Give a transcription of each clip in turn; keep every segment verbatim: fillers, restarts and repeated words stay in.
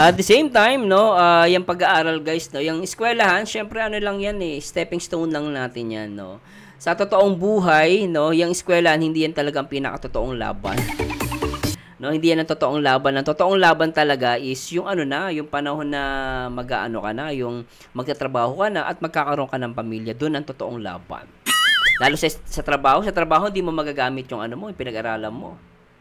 At the same time, no, uh, yung pag-aaral guys, no, yung eskwelahan, syempre ano lang yan eh, stepping stone lang natin yan, no. Sa totoong buhay, no, yung eskwelahan, hindi yan talagang pinakatotoong laban. No, hindi yan ang totoong laban. Ang totoong laban talaga is yung ano na, yung panahon na mag-aano ka na, yung magtatrabaho ka na at magkakaroon ka ng pamilya. Doon ang totoong laban. Lalo sa, sa trabaho, sa trabaho hindi mo magagamit yung ano mo, yung pinag-aralan mo.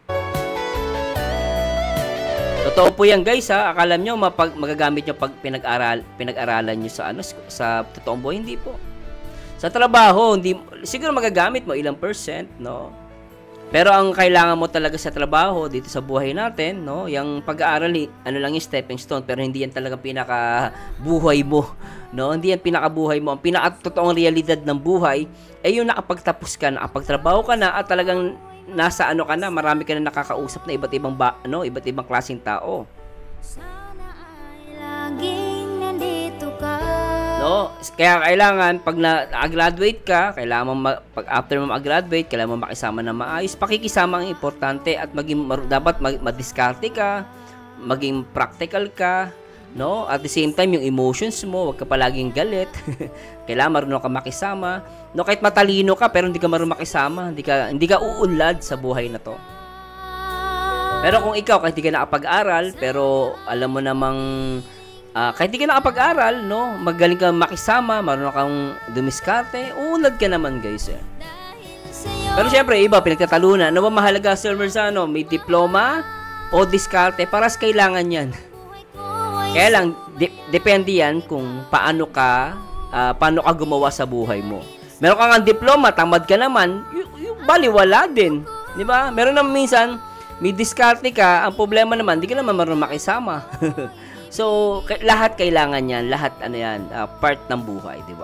Totoo po yan guys ha, akala nyo mapag, magagamit nyo pag pinag-aral, pinag-aralan nyo sa, ano, sa totoong buhay, hindi po. Sa trabaho, hindi, siguro magagamit mo ilang percent, no? Pero ang kailangan mo talaga sa trabaho, dito sa buhay natin, no? Yung pag-aaral, ano lang yung stepping stone, pero hindi yan talaga pinaka-buhay mo, no? Hindi yan pinaka-buhay mo. Ang pinaka-totoong realidad ng buhay, ay yung nakapagtapos ka, nakapagtrabaho ka na, at talagang nasa ano ka na, marami ka na nakakausap na iba't ibang ba, ano, iba't ibang klaseng tao. Sana ay laging nandito ka. No, kaya kailangan pag na-graduate ka, kailangan mo ma- pag after mo mag-graduate, kailangan mo makisama na maayos. Pakikisama ang importante at maging dapat mag- madiskarte ka, maging practical ka, no? At the same time yung emotions mo, wag ka palaging galit. Kailangan marunong ka makisama. No, kahit matalino ka pero hindi ka marunong makisama, hindi ka hindi ka uunlad sa buhay na to. Pero kung ikaw kahit hindi ka nakapag-aral, pero alam mo namang uh, kahit hindi ka nakapag-aral, no, magaling ka makisama, marunong kang dumiskarte, uunlad ka naman, guys. Eh. Pero syempre, iba pinagtatalunan. Ano ba mahalaga, Sir Merzano? May diploma o diskarte? Paras kailangan 'yan. Kaya lang de- depende 'yan kung paano ka uh, paano ka gumawa sa buhay mo. Meron kang ang diploma, tamad ka naman, y- y- baliwala din. Di ba? Meron naman minsan, may diskarte ka, ang problema naman, di ka naman marunong makisama. So, k- lahat kailangan yan, lahat ano yan, uh, part ng buhay, di ba?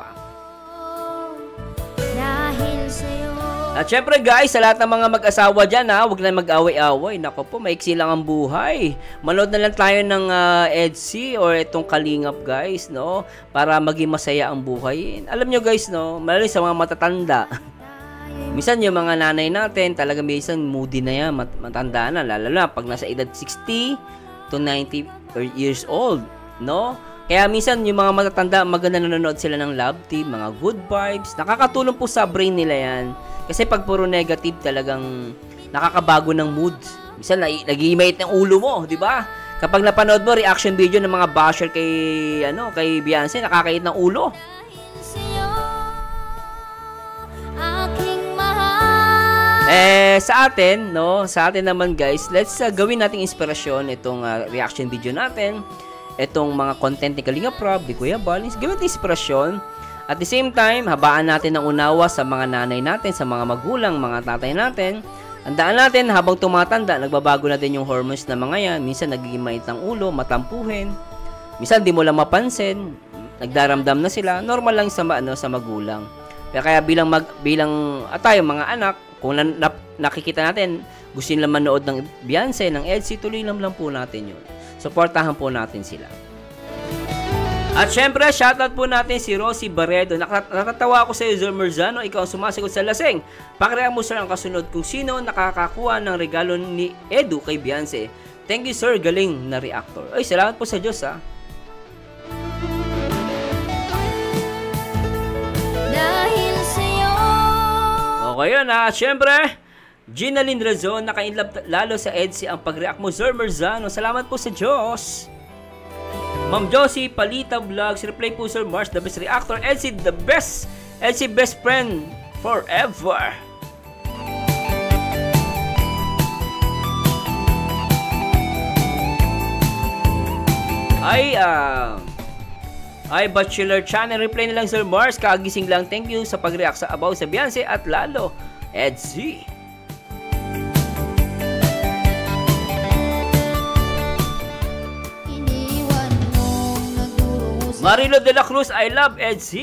Dahil sa'yo. At syempre guys, sa lahat ng mga mag-asawa dyan ha, huwag na mag-away-away. Nako po, maiksi lang ang buhay. Manood na lang tayo ng uh, E D C or itong Kalingap guys, no? Para maging masaya ang buhay. Alam nyo guys, no? Malalo sa mga matatanda. Minsan yung mga nanay natin, talaga minsan moody na yan, mat- matanda na. Lalo na pag nasa edad sixty to ninety years old, no? Kaya minsan yung mga matatanda, maganda nanonood sila ng love team, mga good vibes. Nakakatulong po sa brain nila yan. Kasi pag puro negative, talagang nakakabago ng mood. Minsan nag-iimait ng ulo mo, di ba? Kapag napanood mo reaction video ng mga basher kay ano, kay Beyonce, nakakait ng ulo. Eh sa atin, no, sa atin naman guys, let's uh, gawin nating inspirasyon itong uh, reaction video natin. Itong mga content ni Kalinga Prab, ni Kuya Balins, gawin natin inspirasyon. At the same time, habaan natin ng unawa sa mga nanay natin, sa mga magulang, mga tatay natin. Tandaan natin, habang tumatanda, nagbabago na din yung hormones na mga yan. Minsan nagiging mainit ng ulo, matampuhin. Minsan di mo lang mapansin, nagdaramdam na sila. Normal lang sa, ano, sa magulang. Kaya, kaya bilang, mag, bilang at tayo mga anak, kung na, na, nakikita natin, gusto nila manood ng Beyonce, ng E D C, tuloy lang lang po natin yun. Supportahan po natin sila. At syempre, shoutout po natin si Rosie Barredo. Natatawa ako sa iyo, Sir Merzano. Ikaw ang sumasagot sa laseng. Pakirehan mo sir ang kasunod kung sino nakakakuha ng regalo ni Edu kay Beyonce. Thank you sir, galing na reactor. Ay, salamat po sa Diyos ha. Dahil sa'yo. Okay yun ha. Syempre, Gina Lynn Razon, naka-inlove lalo sa E D C ang pag-react mo, Sir Merzano. Salamat po sa Diyos. Ma'am Josie, Palita Vlogs, reply po Sir Mars, the best reactor. E D C, the best. E D C, best friend forever. Ay, ah... Uh, ay, Bachelor Channel, reply na lang Sir Mars. Kagising lang, thank you sa pag-react sa About sa Beyonce at lalo, E D C. Marilo de la Cruz, I love E D C.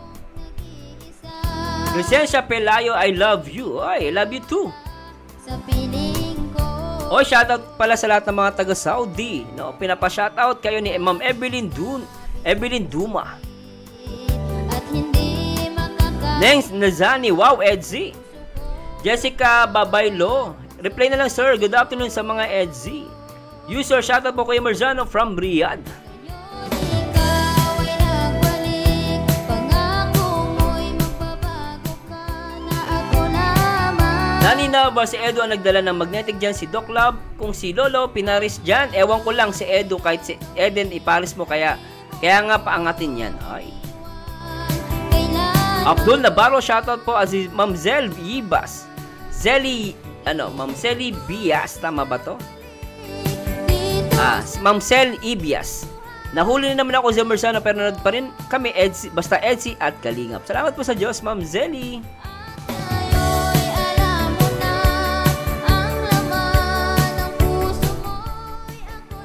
Crescencia Pelayo, I love you. Ay, I love you too. Sa piling ko. Oy, shoutout pala sa lahat ng mga taga-Saudi. No, pinapa-shoutout kayo ni Ma'am Evelyn Dun, Evelyn Duma. At hindi makaka... Nengs Nazani, wow, E D C. Jessica Babaylo, reply na lang sir, good afternoon sa mga E D C. User, shoutout po kay Marzano from Riyadh. Ikaw ay nagbalik, pangako mo'y magbabago ka na ako lamang. Nanina ba si Edu ang nagdala ng magnetic dyan? Si Doc Love? Kung si Lolo, pinaris dyan. Ewan ko lang si Edu, kahit si Eden, iparis mo kaya. Kaya nga paangatin yan. Ay. Abdul Navarro, shoutout po si Ma'am Zel Ibas. Zeli, ano, Ma'am Zeli Bias, tama ba to? Ah, si Ma'am Sel Ibias. Nahuli na naman ako sa Marzano pero nanood pa rin kami, Edsi, basta Edsi at Kalingap. Salamat po sa Diyos, Ma'am Zeli. Ngayo'y alam mo na ang laman ng puso mo'y ako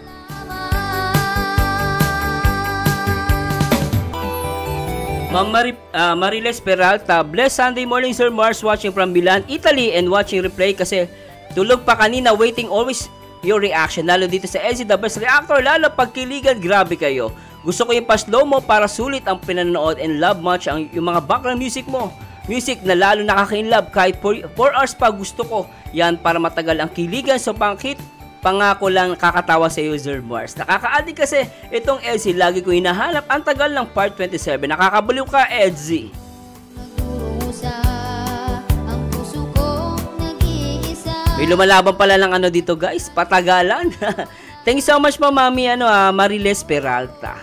lamang. Ma'am Mari, uh, Mariles Peralta, blessed Sunday morning, Sir Mars, watching from Milan, Italy, and watching replay kasi tulog pa kanina, waiting always your reaction, lalo dito sa L C The Best Reactor, lalo pagkiligan, grabe kayo. Gusto ko yung pa-slow mo para sulit ang pinanood and love much ang yung mga background music mo. Music na lalo nakaka-inlove kahit four hours pa gusto ko. Yan para matagal ang kiligan sa pangkit. Pangako lang kakatawa sa user Mars. Nakaka-addict kasi itong L C, lagi ko hinahanap. Ang tagal ng part twenty-seven. Nakakabaliw ka, Edzy. Nagdurusa ang puso kong nag-iisa. May lumalaban pala ng ano dito, guys. Patagalan. Thank you so much po, Mami ano, ah, Mariles Peralta.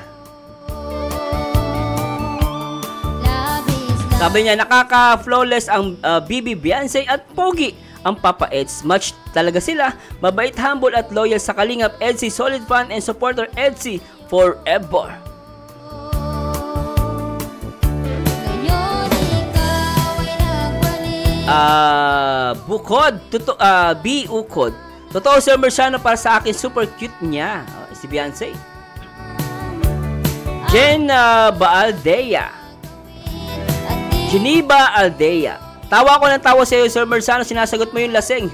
Sabi niya, nakaka-flawless ang uh, B B Beyonce at Pogi. Ang Papa Eds, match talaga sila. Mabait, humble at loyal sa Kalingap. Edsy, solid fan and supporter. Edsy, forever. Ngayon ikaw ay nagbalik. Ah, bukod, tuto, ah, B ukod. Totoo, Sir Marciano, para sa akin, super cute niya. Oh, si Beyonce. Jen uh, Baaldea. Geneva Aldea. Tawa ko ng tawa sa iyo, Sir Marciano, sinasagot mo yung lasing.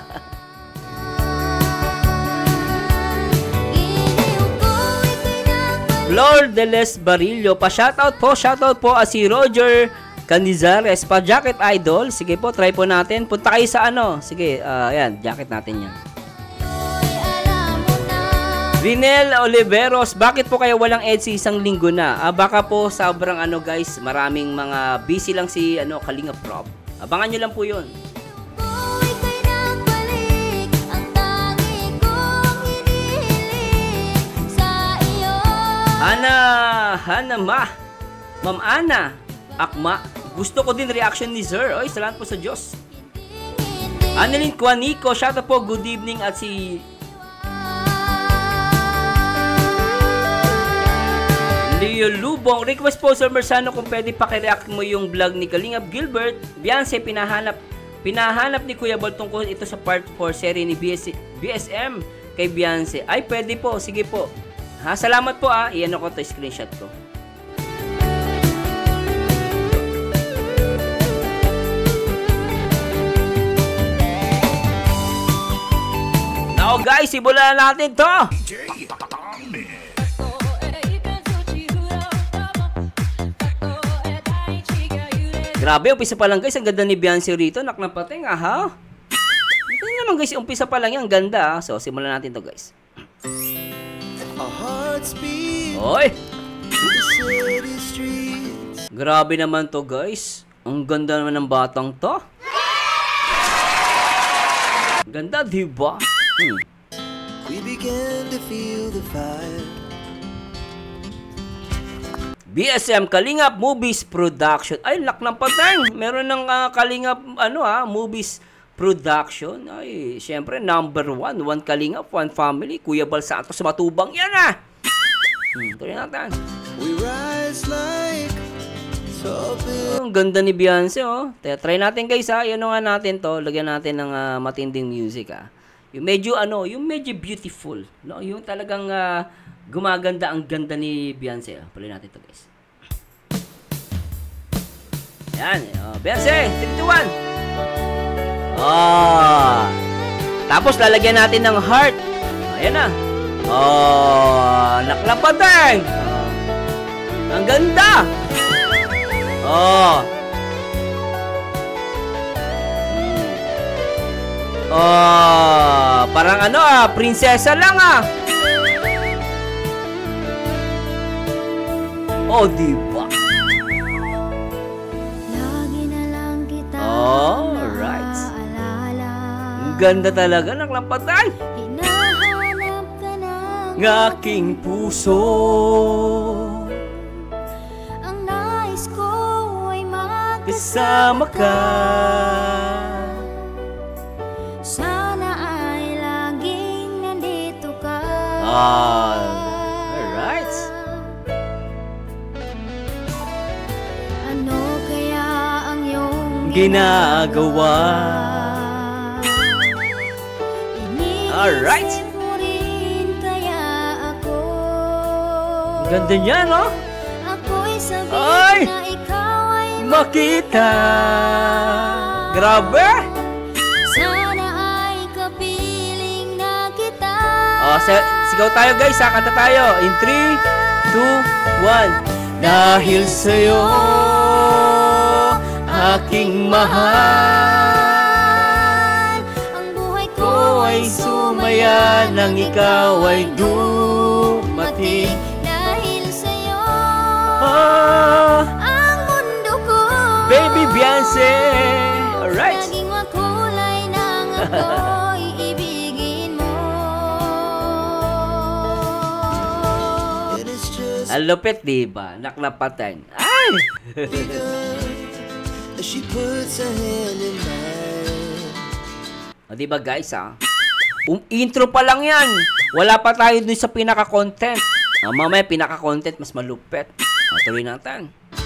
Flor de Les Barillo, pa shoutout po, shoutout po ah, si Roger Canizares, pa jacket idol. Sige po, try po natin. Punta kayo sa ano. Sige, uh, ayan, jacket natin yan. Rinel Oliveros, bakit po kaya walang Edsy isang linggo na? Ah, baka po sobrang ano guys, maraming mga busy lang si ano Kalinga Prop. Abangan nyo lang po yun. Ana, Hana Ma, Ma'am Ana, Akma, gusto ko din reaction ni Sir. Oy, salamat po sa Diyos. Annalyn Quanico, shout out po, good evening. At si Leo Lubong, request po Sir Marciano kung pwede pakireact mo yung vlog ni Kalingap Gilbert. Beyonce, pinahanap pinahanap ni Kuya Bal tungkol ito sa part four series ni B S, B S M kay Beyonce. Ay, pwede po, sige po. Ha, salamat po ah. Iyan ako to, screenshot ko. Now guys, simulan natin to. Grabe, umpisa pa lang guys, ang ganda ni Beyonce rito. Naknapating ah, ha? Ito naman guys, umpisa pa lang yan, ang ganda ah. So, simulan natin to guys. Oy! Grabe naman to guys. Ang ganda naman ng batang to. Ganda, diba? Hmm. We began to feel the fire. B S M Kalingap Movies Production. Ay, lak ng pateng. Meron ng uh, Kalingap ano ah, Movies Production. Ay, syempre number one, one Kalingap, one family. Kuya Bal Santos sa Matubang yan ah. Hmm, tuloy natin. We rise like tall buildings. Oh, ang ganda ni Beyonce oh. Taya, try natin guys ha. Yan nga natin to. Lagyan natin ng uh, matinding music ah. Yung medyo ano, yung medyo beautiful, no? Yung talagang uh, gumaganda ang ganda ni Beyonce. Oh, pala natin to guys. Yan, oh, Beyonce, three, two, one. Oh. Tapos lalagyan natin ng heart. Oh, ayan na. Oh, naklapadeng. Oh. Ang ganda. Oh. Oh, parang ano ah, prinsesa lang ah. Oh, di ba? Lagi na lang kita Alright. naaalala. Ang ganda talaga ng lampatay. Hinahanap ka ng Ng aking puso. ang nais ko ay Kasama ka. sana ay laging nandito ka. Ah, alright. Ano kaya ang iyong Ginagawa. Alright. Iniisip mo rin kaya ako. Ganda niya, no? Ako'y sabihin Ay! na ikaw ay Makita. Grabe. sana ay kapiling na kita. Oh, sa- sigaw tayo guys, ha? Kanta tayo. In three, two, one. Dahil sa'yo, aking mahal, Ang buhay ko ko ay sumaya nang ikaw ay dumating. dahil sa'yo. Ah, Ang mundo ko Baby Beyonce. Alright. naging makulay nang ako'y ibigin mo. It is just Ang lupit, diba? Naklapatan. Ay! begun as she puts her hand in mine. O, diba guys, ha? Um, intro pa lang yan. Wala pa tayo dun sa pinaka-content. Ah, mamaya, pinaka-content, mas malupit. O, tuloy natin.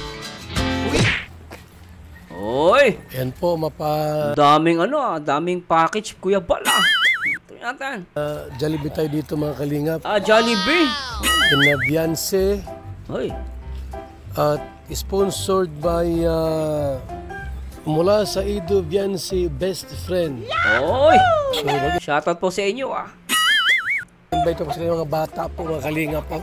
Oy! Yan po, mapa Daming ano ah, daming package, Kuya Bala. Tuloy natin. uh, Jollibee tayo dito mga kalingap. Ah, Jollibee. Kina Beyonce Oy. at sponsored by uh, mula sa Ido Beyonce Best Friend. Oy! So, mag- Shoutout po sa inyo ah. invite ko sila yung mga bata po, mga kalingap po.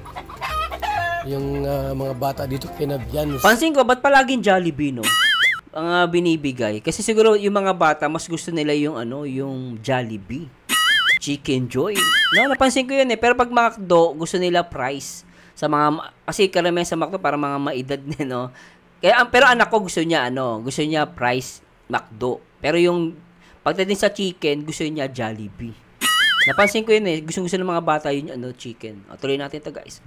Yung uh, mga bata dito kina Beyonce. Pansin ko, ba't palaging Jollibee, no? Ang ah, binibigay. Kasi siguro yung mga bata, mas gusto nila yung ano, yung Jollibee. Chicken Joy. No, napansin ko yun eh. Pero pag McDo, gusto nila price. Sa mga, ma- kasi karamihan sa McDo, para mga maedad na, no? Kaya, ang- pero anak ko gusto niya, ano, gusto niya price McDo. Pero yung, pagdating sa chicken, gusto niya Jollibee. Napansin ko yun eh. Gusto gusto ng mga bata yun, ano, chicken. O, tuloy natin ito, guys.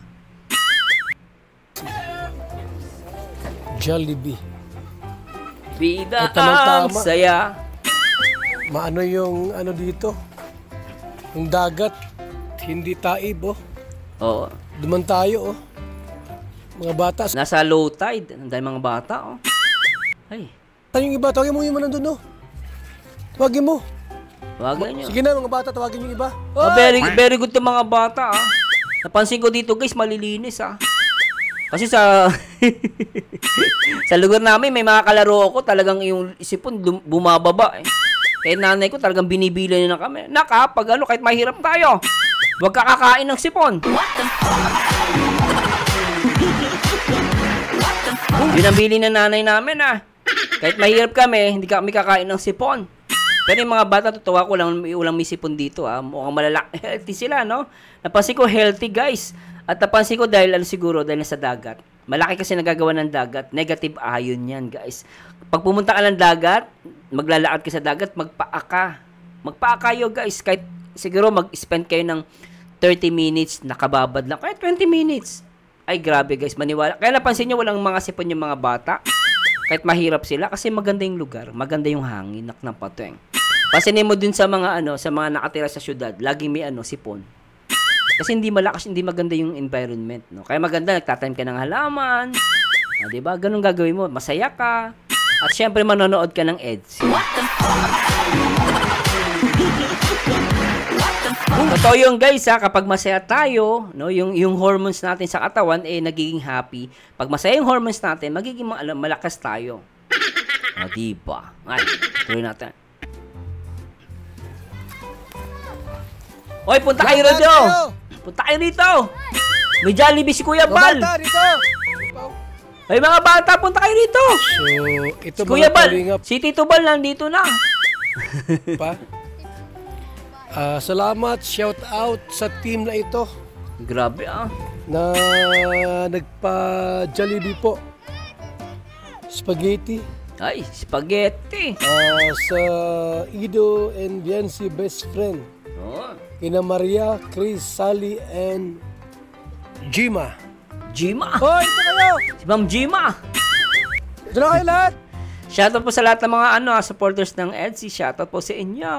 Jollibee. Bida Ito lang ang tama. saya. Maano yung ano dito? Yung dagat. Hindi taib oh. Oo. Duman tayo oh. Mga bata. Nasa low tide. Ang dahil mga bata, oh. Ay, Saan yung iba? Tawagin mo yung mga nandun oh. Tawagin mo. wag na nyo. Sige na mga bata, tawagin yung iba. Oh, very, very good to mga bata, ah. Napansin ko dito, guys, malilinis, ah. Kasi sa sa lugar namin, may mga kalaro ako, talagang yung sipon lum- bumababa, eh. Kaya nanay ko, talagang binibili na kami. Naka, pag ano, kahit mahirap tayo, huwag ka kakain ng sipon. Yun ang bili ng nanay namin, ah. Kahit mahirap kami, hindi kami kakain ng sipon. Pero yung mga bata, totoo ko lang, may ulang may sipon dito, ah. Mukhang malalaki. Healthy sila, no? Napansin ko, healthy, guys. At napansin ko dahil, ano siguro, dahil nasa dagat. Malaki kasi nagagawa ng dagat. Negative ion yan, guys. Pag pumunta ka ng dagat, maglalakad ka sa dagat, magpaa ka. Magpaa kayo, guys. Kahit siguro mag-spend kayo ng thirty minutes, nakababad lang. Kahit twenty minutes. Ay, grabe, guys. Maniwala. Kaya napansin nyo, walang mga sipon yung mga bata. Kahit mahirap sila, kasi maganda yung lugar. Maganda yung hangin. Nak ng pateng. Pasinin mo din sa mga, ano, sa mga nakatira sa syudad. Laging may, ano, sipon. Kasi hindi malakas, hindi maganda yung environment, no? Kaya maganda, nagtatanim ka ng halaman. Ah, diba? Ganun gagawin mo. Masaya ka. At syempre, manonood ka ng E D S. Totoo yun, guys, ha? Kapag masaya tayo, no? Yung, yung hormones natin sa katawan, eh, nagiging happy. Pag masaya yung hormones natin, magiging ma- malakas tayo. O, diba? Ay, tuloy natin. Hoy, punta kayo Lahat rito! kayo! Punta kayo rito! May Jollibee si Kuya Bal! Mga bata dito. Ay, mga bata, punta kayo rito! So, ito Si Kuya mga Bal! kalingap Si Tito Bal nandito na! pa. Ah, salamat, shout out sa team na ito Grabe ah. na nagpa-Jollibee po. Spaghetti. Ay, spaghetti. Ah, sa Ido and Biancy best friend. Oh. Kina Maria, Chris, Sally, and Jima. Jima. Hoy, ito kayo! Si Ma'am Jima. Ito na kayo lahat! Shoutout po sa lahat ng mga ano, supporters ng E D C. Shoutout po sa inyo.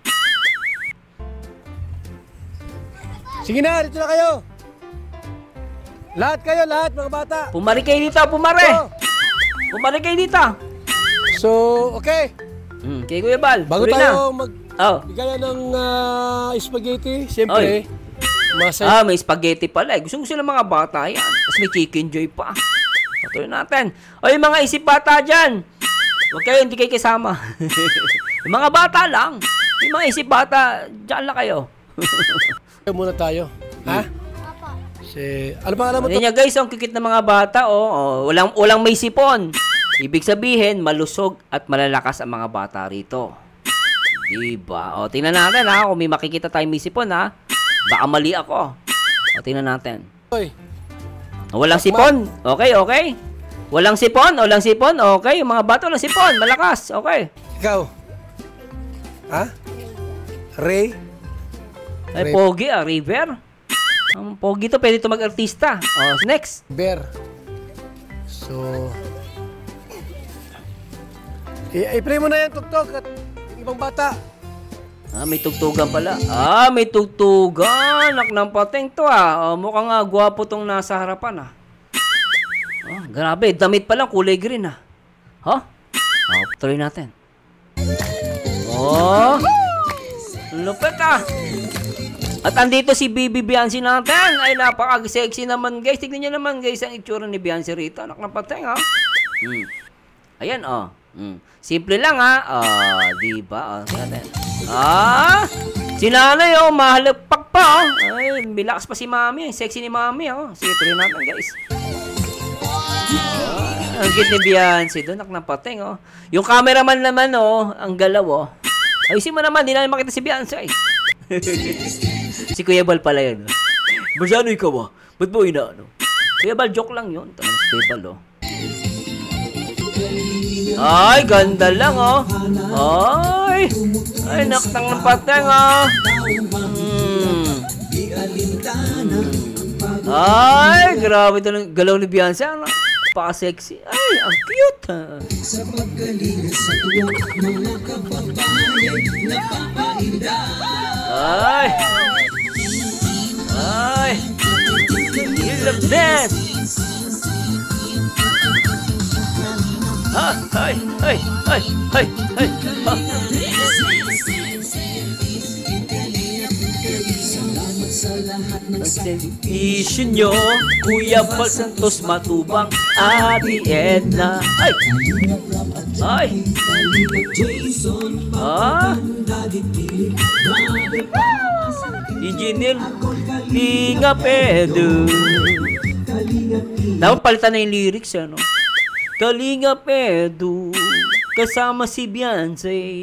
Sige na, dito na kayo! Lahat kayo, lahat mga bata! Pumari kayo dito, pumari. Oh. Pumari kayo dito. So, okay. Hmm, kay Kuya Bal. Bago tuloy tayo na. mag Oh. bigaya ng ah, spaghetti, siyempre, masaya. Ah, may spaghetti pala eh. Gusto gusto ng mga bata yan. Tapos may chicken joy pa. Patuloy natin. O yung mga isip bata dyan. Huwag kayo, hindi kayo kasama. Yung mga bata lang. Yung mga isip bata, dyan lang kayo. Muna tayo. Ha? Si, ano pa alam mo to? Ano niya guys, ang kikit ng mga bata, oh, oh, walang, walang may sipon. Ibig sabihin, malusog at malalakas ang mga bata rito. Diba? O, tingnan natin ha, kung may makikita tayong may sipon ha. Baka mali ako. O, tingnan natin. Hoy, O, walang sipon. Okay, okay. Walang sipon, walang sipon. Okay, yung mga bata walang sipon. Malakas. Okay. ikaw. Ha? Ray? Ay, Ray. pogi ah, River. Ang pogi to, pwede to mag-artista. O, next. Bear. So, i- i-play mo na yan, tuktok at ibang bata. Ah, may tugtugan pala. Ah, may tugtugan. Nak ng pateng to ah. Oh, mukhang nga gwapo tong nasa harapan ah. Oh, grabe. Damit pa lang. Kulay green ah. Ha? Huh? Oh, tuloy natin. Oh. Lupit ah. At andito si Bibi Biancy natin. Ay, napaka-sexy naman guys. Tignan nyo naman guys ang itsura ni Biancy rito. Nak ng pateng ah. Hmm. Ayan oh. Mm. Simple lang ha. Ah, di ba? Ah, natin. Ah! Si nanay oh, mahalagpak pa oh. Ay, bilakas pa si mami. Sexy ni mami oh. Sige, tuloy natin guys. Ah, ang cute ni Beyonce doon, nak ng pateng oh. Yung cameraman naman oh, ang galaw oh. Ayusin mo naman, di na makita si Beyonce. Si Kuya Bal pala yun. Oh. Masyado ikaw ah. Ba't mo inaano? Kuya Bal, joke lang yun. Tangan si Kuya Bal oh. Ay, ganda lang, oh. Ay, ay, naktang ng pateng, oh. Hmm. Ay, grabe ito ng galaw ni Beyonce. Ano? Paka-sexy. Ay, ang cute, ha. Ay. Ay. You love that. Ha, ay, ay, ay, ay, ay, ha. Nagsentisyo nyo, Kuya Bal Santos Matubang, Ate Edna. Ay! Ay! Ah! Engineer Linga Pedro. Dapat palitan na yung lyrics, ano? Kalinga Pedro, kasama si Beyonce.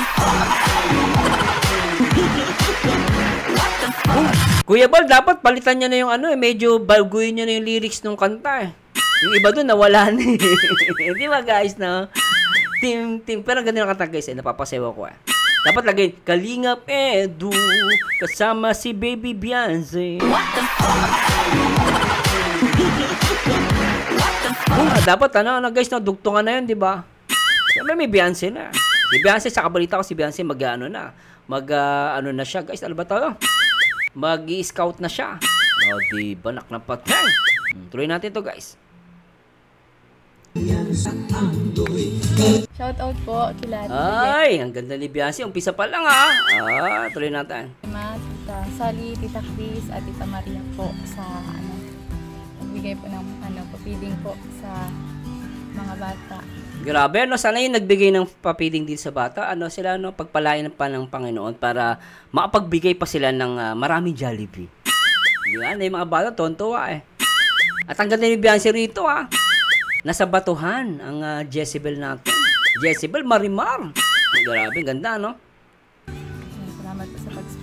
Kuya Bal, dapat palitan niya na yung ano eh, medyo baguhin niya na yung lyrics ng kanta eh. Yung iba doon nawala na eh. Di ba guys, no? Team, team, pero ganun yung kanta guys eh, napapasewa ko eh. Dapat lagay, Kalinga Pedro, kasama si Baby Beyonce. Ah, dapat ano, ano guys, no, dugtungan na yun, di ba? Siyempre may Beyonce na. Si Beyonce, sa kabalita ko si Beyonce mag ano na, mag uh, ano na siya, guys, ano ba tayo? Mag-i-scout na siya. O, oh, di ba, naknapat na. Hmm, tuloy natin to guys. Shout out po kila Ay, ang ganda ni Beyonce. Umpisa pa lang ha. Ah, tuloy natin. Ma, Tita Sally, Tita Chris, at Tita Maria po sa ano, nagbigay po ng ano, papiling po sa mga bata. Grabe, no? Sana yung nagbigay ng papiling din sa bata, ano sila, no? Pagpalain pa ng Panginoon para makapagbigay pa sila ng uh, maraming Jollibee. Di ba? Na yung mga bata, tontuwa eh. At ang ganda ni Beyonce rito, ha? Nasa batuhan ang uh, Jezebel natin. Jezebel Marimar. Grabe, ganda, no? Salamat po sa pag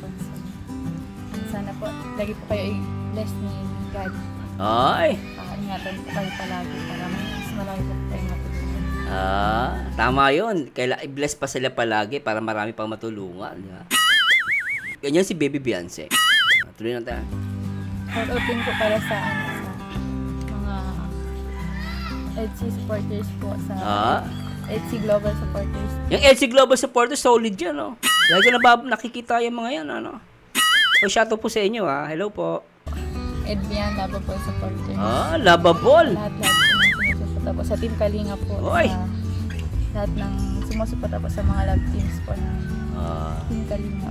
sana po, lagi po kayo i-bless ni God. Ay. Pakaingatan po kayo palagi para mas malaki po kayo matulungan. Ah, tama yun. Kaila, i-bless pa sila palagi para marami pang matulungan. Di ba? Ganyan si Baby Beyonce. Tuloy na tayo. Shout out din po para sa, ano, sa mga L C supporters po sa Ah. L C Global supporters. Yung L C Global Supporters, solid yan, no? Lagi ko na ba nakikita yung mga yan, ano? O, shoutout po sa inyo, ha? Hello po. Edvian, Labo po supporters. Ah, lovable. Lahat-lahat po ng sumusuporta po. Sa Team Kalinga po. Oy. Sa lahat ng sumusuporta po sa mga love teams po ng Ah. Team Kalinga.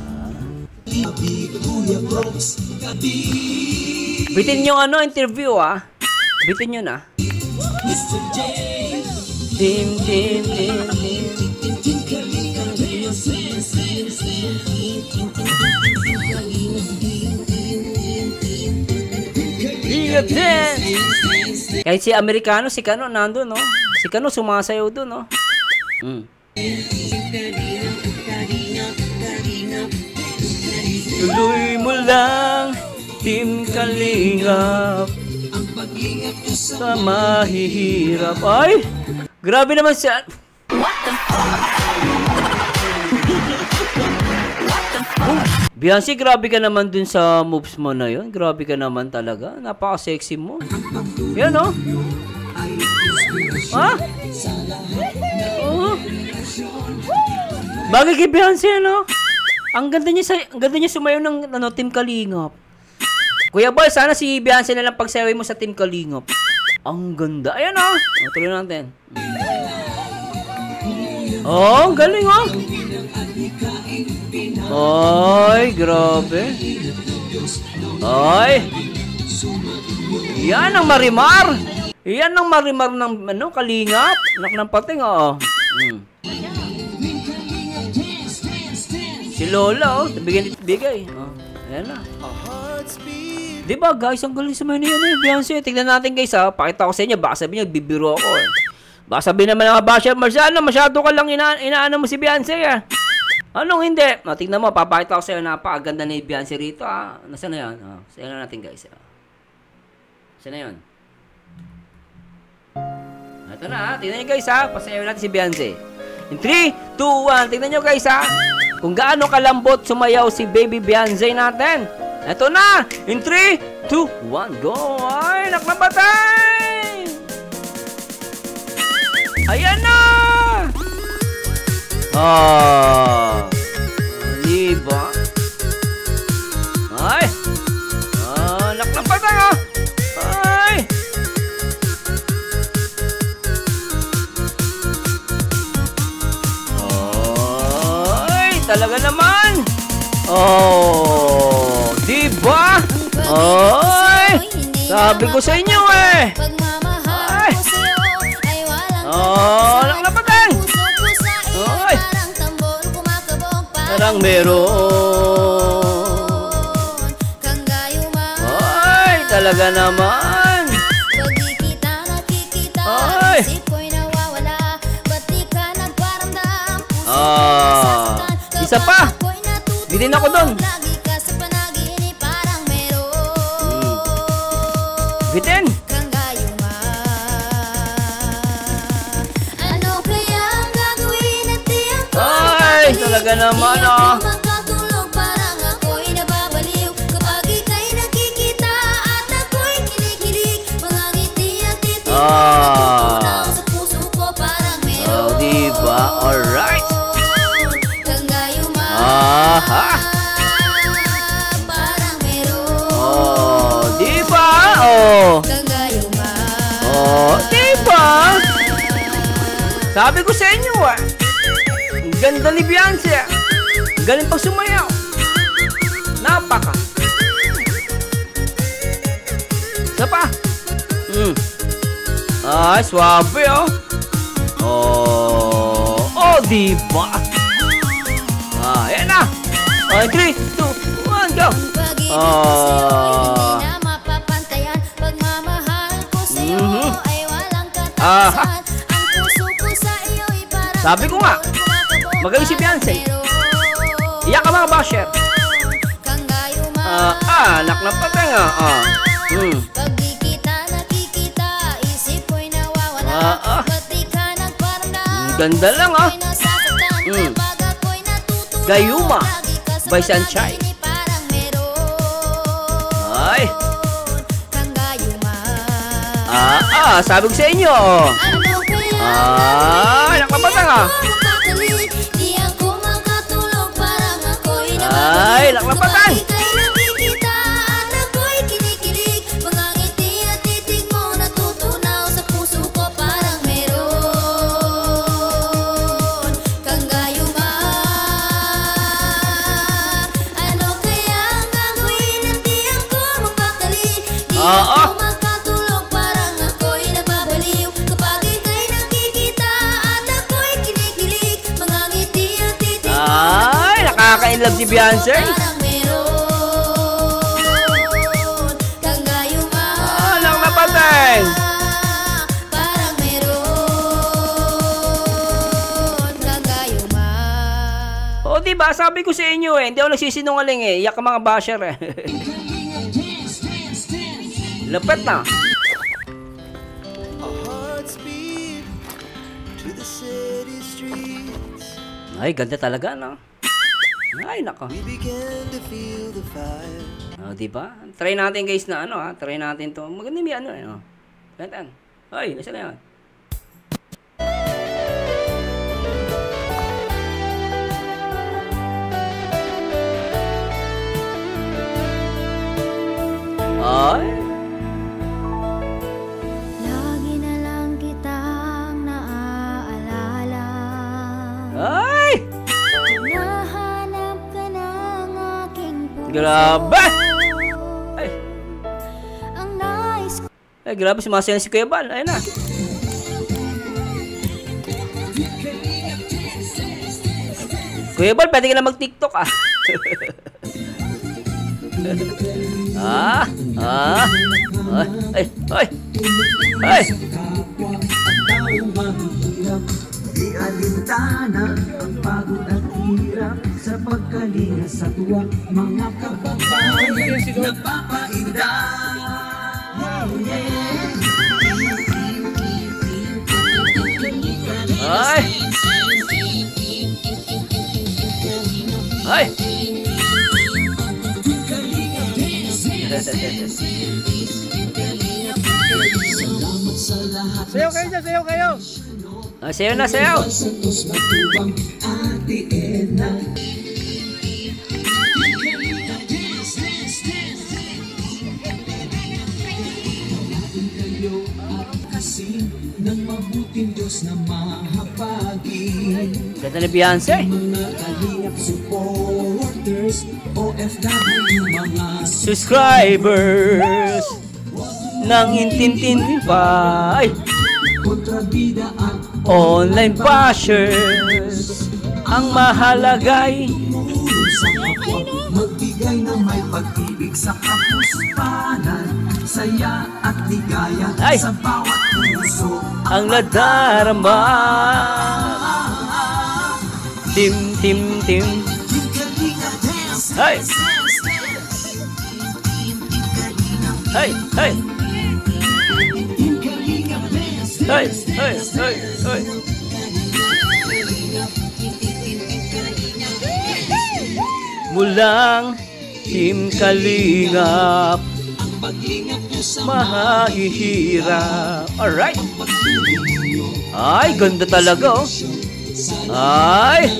Bitin yung ano, interview, ah. Bitin yun, ah. Dim, dim, dim, dim. Kahit si Amerikano, si Kano, nandun, no? Si Kano, sumasayaw dun, no? Mm. Tuloy mo lang, Team Kalingap, sa mahihirap. Ay! Grabe naman siya. Beyonce, grabe ka naman dun sa moves mo na yun. Grabe ka naman talaga. Napaka-sexy mo. Yan, no? Ha? Oh. Bagay kay Beyonce, no? Ang ganda niya, sa, ang ganda niya sumayaw ng ano, Team Kalingap. Kuya Boy, sana si Beyonce na lang pagsayawin mo sa Team Kalingap. Ang ganda. Ayan, oh. O, tuloy natin. Oh, ang galing, oh. Ay, grabe. Ay. Yan ang Marimar. Yan ang Marimar ng ano, Kalingap. Anak ng pating, oo. Hmm. Si Lola, oh. Bigyan dito, bigay. Oh. Ayan na. Diba, guys? Ang galing sumayin na yan, eh. Beyonce, tignan natin, guys, ha. Pakita ko sa inyo. Baka sabihin nyo, bibiro ako, eh. Baka sabihin naman ng basher, Marciano, masyado ka lang ina inaano mo si Beyonce, eh. Anong hindi? O, tignan mo, papakita ko sa'yo, napakaganda ni Beyonce rito, ah. Nasaan na yan? O, sa'yo na natin, guys. O. Saan na yun? Ito na, ha. Tignan nyo, guys, ha. Pasayaw natin si Beyonce. In three, two, one. Tignan nyo, guys, ha. Kung gaano kalambot sumayaw si Baby Beyonce natin. Ito na. In three, two, one, go. Ay, naknabatay. Ayan na. Ah, diba? Ay. Ah, naknabatay, ah. Ay. Ay, talaga naman. Oh, diba? Ay, sabi ko sa inyo, eh. Ay. Oh, naknabatay. Ay. Parang meron. Ay, talaga naman. Ay. Ah, isa pa. Bilhin ako doon. Hmm. Bitin. Ay, talaga naman, oh. Ah. Oh, diba? Alright. Aha. Oh, diba? Oh. Oh, diba? Sabi ko sa inyo, ah. Ang ganda ni Beyonce, ah. Ang galing pag sumayaw. Napaka. Isa pa. Hmm. Ay, swabe, oh. Oh. Oh, diba? Ah, yan na. Oh, three, two, one, go. Oh. Mm-hmm. Aha. Sabi ko nga, magaling si Beyonce. Iyak ka mga basher. anak ng patay nga. Ah. Hmm. Pag di kita nakikita, isip ko'y nawawala. Ah, ah. Ba't di ka nagparamdam? Ang ganda lang, ah. Ako'y nasasaktan, Hmm. kapag ako'y natutulog. Gayuma, Lagi ka sa by mga Sunshine. tingin, parang meron Ay. kang gayuma. Ah, ah, sabi ko sa inyo. Ano kaya Ah, anak ng patay nga. di ako makatulog, parang ako'y Ay, anak ng patay. Kapag ika'y nakikita at ako'y kinikilig, mga ngiti at titig mo natutunaw sa puso ko, parang meron kang gayuma. Ano kaya ang gagawin at di ako mapakali? Di Ah, ako ah. makatulog, parang ako'y nababaliw. Kapag ika'y nakikita at ako'y kinikilig, mga ngiti at titig mo Ay, nakaka-inlove si Beyonce. parang meron kang gayuma. Ah, anak ng patay. Parang meron kang gayuma. O, diba? Sabi ko sa inyo eh. Hindi ako nagsisinungaling eh. Iyak ka mga basher eh. Lapit na. Our hearts beat to the city streets. Ay, ganda talaga, no? Ay, nako. We began to feel the fire. O, diba? Try natin guys na ano ha. Try natin to. Maganda may ano eh. Oh. Gantan. Ay, nasa na yan? Ay. Lagi na lang kitang naaalala. Ay! Hinahanap ka ng aking puso. Grabe! Ay. Ang nais ko Ay, grabe. Sumasayan si Kuya Bal. Ayun na. Kuya Bal, pwede ka na mag-TikTok ah. ah, ah, ay, ay, ay. Di alintana ang pagod at hirap sa pagkalinga sa tuwa, mga kababayan nagpapainda. Ay. Ay. Sayaw kayo dyan, sayaw kayo. Ah, sayo na, sayo. Santos matubang Ate Edna. Kayo at kasi ng mabuting Diyos na mahapagin. Ganda ni Beyonce. Mga kalingap supporters, O F W mga Subscribers. Nang intintindi pa. Ay. kontrabida at Online bashers. Ang mahalagay. tumulong sa kapwa, magbigay ng may pag-ibig sa kapuspanan, saya at ligaya Ay. sa bawat puso. Ang nadarama. Tim, tim, tim. Ay. Ay, ay. Ay, ay, ay, ay. Mulang Team Kalingap, mahihirap. Alright. Ay, ganda talaga oh. Ay.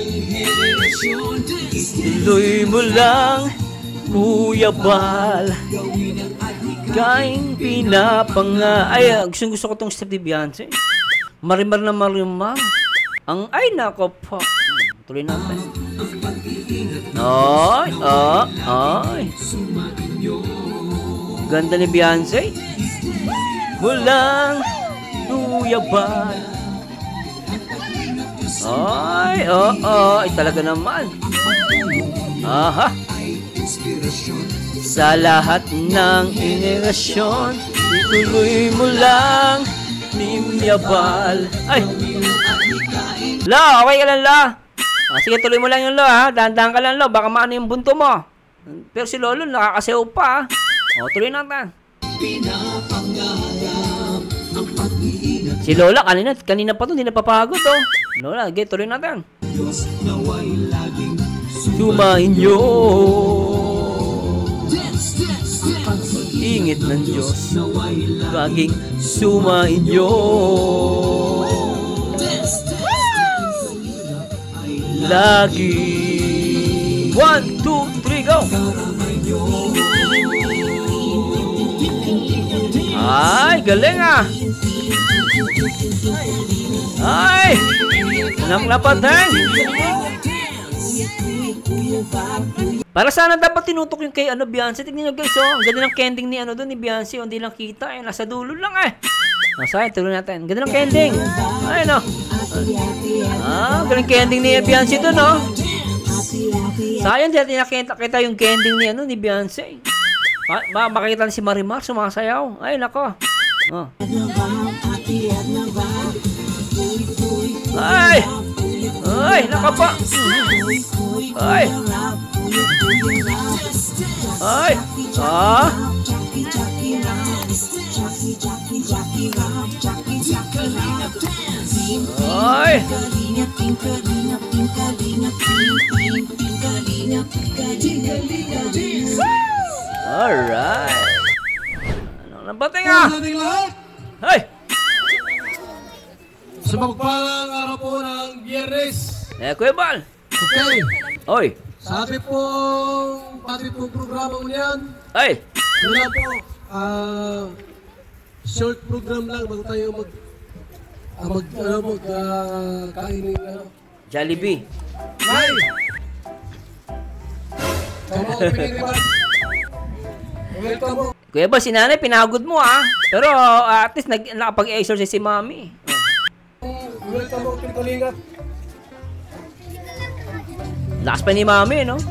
Tuloy mo lang, Kuya Bal. Kaing pinapanga. Ay, gusto gusto ko tong step ni Beyonce. Marimar na marimar. Ang ay nako po. Tuloy natin. Ay, ah, ay. Ganda ni Beyonce. Mulang Kuya Bal. Ay, oh, oh, ay talaga naman. Aha. Sa lahat ng inerasyon, ituloy mo lang, Nimyabal. Ay! La, okay ka lang, La. Ah, sige, tuloy mo lang yung La, ha. Dahan-dahan ka lang, La. Baka maano yung bunto mo. Pero si Lolo nakakasayaw pa. O, tuloy natin. Si Lola, kanina, kanina pa to, hindi napapagod, oh. Lola, okay, tuloy natin. Sumain niyo. Ingit ng Diyos. Laging sumain niyo. Lagi. One, two, three, go! Ay, galing ah! Ay! Nang napateng! Para sana dapat tinutok yung kay ano, Beyonce. Tignan nyo guys, oh. Ang ganda ng kending ni ano doon, ni Beyonce. Oh, hindi lang kita eh. Nasa dulo lang eh. Nasa, tuloy natin. Ganda ng kending. Ay, no. Ah, galing kending ni Beyonce doon, no. Sayang, dito nakita kita yung kending ni ano, ni Beyonce. Ma, ma makikita si Marimar sumasayaw. Ay, nako. Oh. Ay! Ay, naka pa. Ay! Ay! Ah! Ay! Alright! Ano nang bating ah? Ay! Sa magpalang araw po ng Biyernes. Eh, Kuya Bal! Okay. Oy! Sabi po, pati po programa mo yan. Ay! Wala po, ah, short program lang bago tayo mag, ah, mag, ano, mag, ah, kainin, ano. Jollibee! Ay! Tama, opening remarks. Welcome po. Kuya Bal, si nanay, pinagod mo ah. Pero uh, at least nag nakapag-exercise si mami. Welcome po, Kalingap. Lakas pa ni mami, no?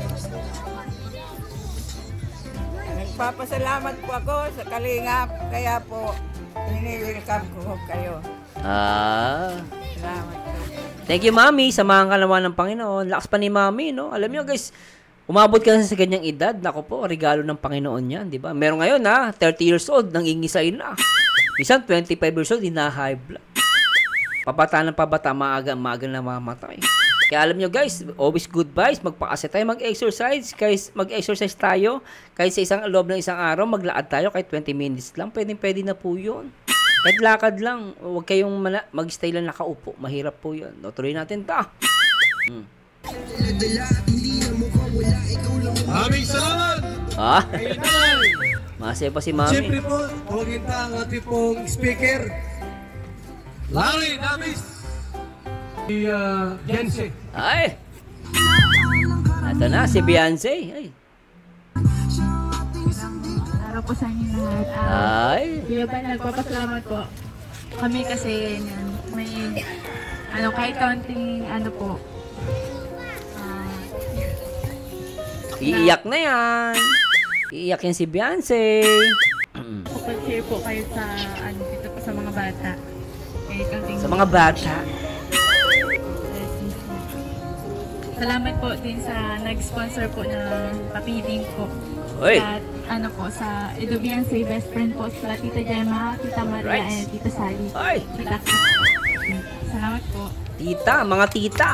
Nagpapasalamat po ako sa Kalingap, kaya po ini-welcome ko kayo. Ah. Salamat po. Thank you, mami. Samahan ka naman ng Panginoon. Lakas pa ni mami, no? Alam niyo, guys, umabot ka na sa ganyang edad. Nako po, regalo ng Panginoon yan, di ba? Meron ngayon, ha? thirty years old, nangingisay na. Minsan, twenty-five years old, hina-high blood. Pabata ng pabata, maaga, maaga na mamatay. Kaya alam nyo guys, always good vibes, magpakasi tayo, mag-exercise, guys, mag-exercise tayo, kahit sa isang loob ng isang araw, maglaad tayo, kahit twenty minutes lang, pwedeng pwede na po yun. Kahit lakad lang, huwag kayong mag-stay lang nakaupo, mahirap po yun. No, tuloy natin ta. Hmm. Aming salamat! Ah? Masaya pa si mami. Siyempre po, tawagin ta ang ating pong speaker. Larry Davis! Si uh, Beyonce. Ay! Ito na, si Beyonce. Ay! Araw po sa inyo lahat. Ah, Ay! Kuya Bal, nagpapasalamat po. Kami kasi yan, may ano, kahit kaunting ano po. ah, Iiyak na yan. Iiyak yan si Beyonce. Pag-share po kayo sa ano dito po sa mga bata. Kahit kaunting Sa mga bata. Salamat po din sa nag-sponsor po ng papiding po. Uy. At ano po, sa Edo Beyonce, best friend po sila Tita Gemma, Tita Maria, Right. and Tita Sally. Ay. Tita Chris. Salamat po. Tita, mga tita.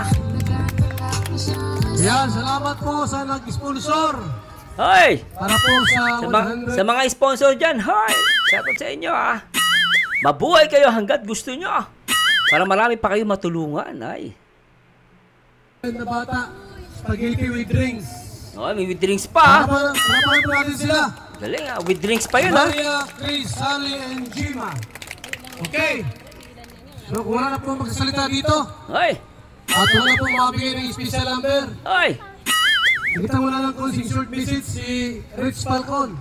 Yan, salamat po sa nag-sponsor. Hoy! Para po sa Sa, ma- one hundred. sa mga sponsor dyan, hoy! Shoutout sa inyo ah. Mabuhay kayo hanggat gusto nyo. Para marami pa kayo matulungan. Ay. na bata, spaghetti with drinks. Oh, may with drinks pa. Harapan harapan po natin sila. Galing ah. With drinks pa yun ah. Maria, Chris, Sally, and Gima. Okay. So kung wala na po magsasalita dito, Hoy! at wala na po makabigay ng special number, Hoy! nakita mo na lang kung si short visit si Rich Falcon.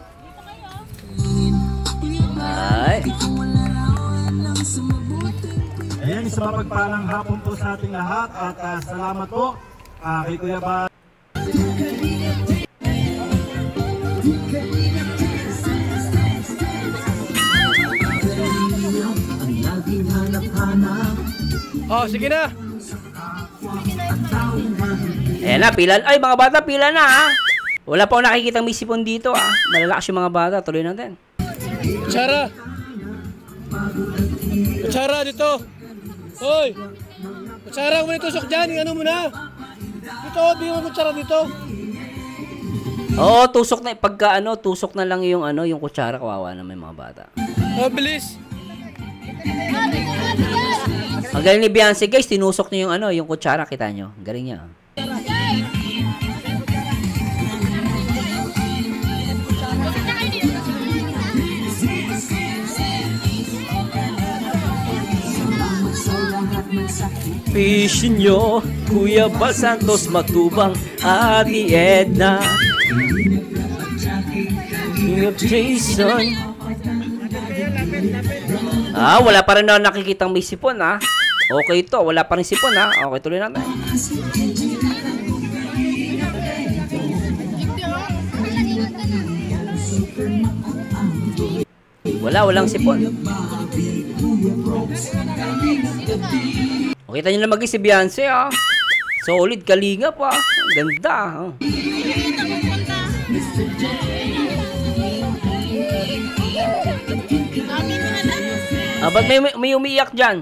Ay. Ayan, isa mapagpalang hapon po sa ating lahat at uh, salamat po uh, kay Kuya Bal. Oh, sige na. Ayan na, pila. Ay, mga bata, pila na ha. Wala pa ako nakikita may sipon dito ah. Malalakas yung mga bata. Tuloy natin. Kutsara! Kutsara dito! Hoy! Kutsara mo nito, sok dyan. Ano mo na? Dito, bigyan mo kutsara dito. Oo, tusok na. Pagka ano, tusok na lang yung ano, yung kutsara. Kawawa na may mga bata. Oh, bilis! Ang galing ni Beyonce guys, tinusok niya yung ano, yung kutsara. Kita nyo. Ang galing niya. Fish nyo, Kuya Bal Santos Matubang, Ate Edna, Jason. Ah, wala pa rin na nakikitang may sipon ah. Okay to, wala pa rin sipon ah. Okay, tuloy natin. Wala, walang sipon. O, kita nyo na mag-isip si Beyonce ah. Solid, kalinga pa. Ganda ah. Ah, ba't may, may umiiyak dyan?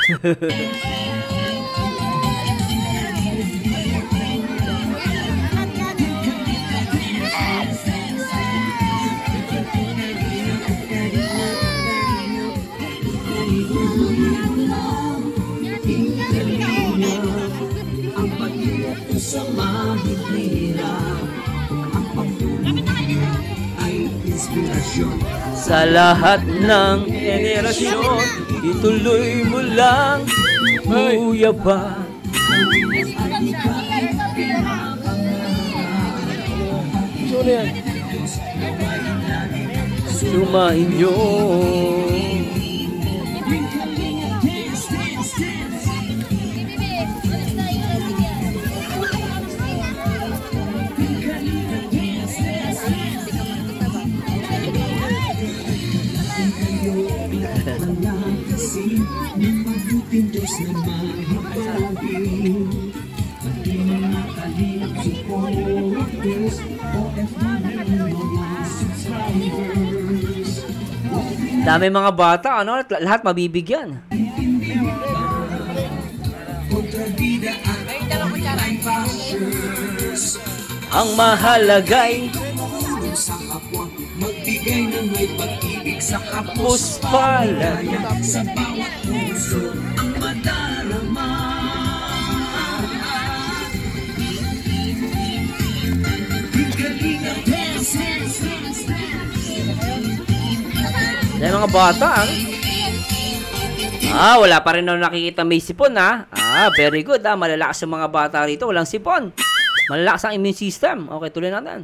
Sa lahat ng henerasyon, ituloy mo lang, Kuya Bal. Sumain nyo. Dami mga bata, ano? Lahat mabibigyan. Ang mahalagay magbigay ng may pag-ibig sa kapos palad sa bawat puso ang madarama. Dahil mga bata, ah. Ah, wala pa rin na nakikita may sipon, ah. Ah, very good, ah. Malalakas yung mga bata rito. Walang sipon. Malalakas ang immune system. Okay, tuloy natin.